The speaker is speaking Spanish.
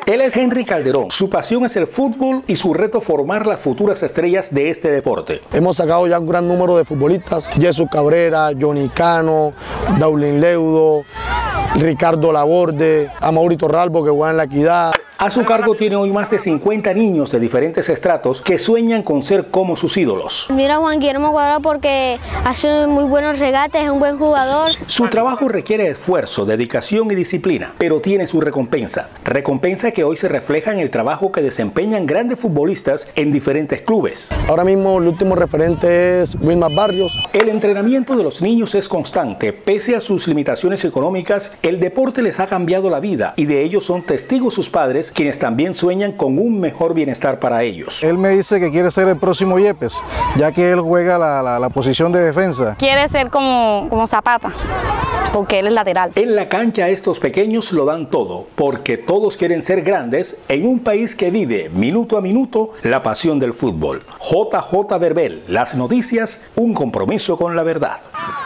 Él es Henry Calderón, su pasión es el fútbol y su reto formar las futuras estrellas de este deporte. Hemos sacado ya un gran número de futbolistas, Jesús Cabrera, Johnny Cano, Daulín Leudo, Ricardo Laborde, Amaury Torralbo que juega en La Equidad. A su cargo tiene hoy más de 50 niños de diferentes estratos que sueñan con ser como sus ídolos. Mira a Juan Guillermo Cuadrado porque hace muy buenos regates, es un buen jugador. Su trabajo requiere esfuerzo, dedicación y disciplina, pero tiene su recompensa. Recompensa que hoy se refleja en el trabajo que desempeñan grandes futbolistas en diferentes clubes. Ahora mismo el último referente es Wilmar Barrios. El entrenamiento de los niños es constante. Pese a sus limitaciones económicas, el deporte les ha cambiado la vida y de ello son testigos sus padres, quienes también sueñan con un mejor bienestar para ellos. Él me dice que quiere ser el próximo Yepes, ya que él juega la posición de defensa. Quiere ser como Zapata, porque él es lateral. En la cancha estos pequeños lo dan todo, porque todos quieren ser grandes en un país que vive minuto a minuto la pasión del fútbol. JJ Verbel, las noticias, un compromiso con la verdad.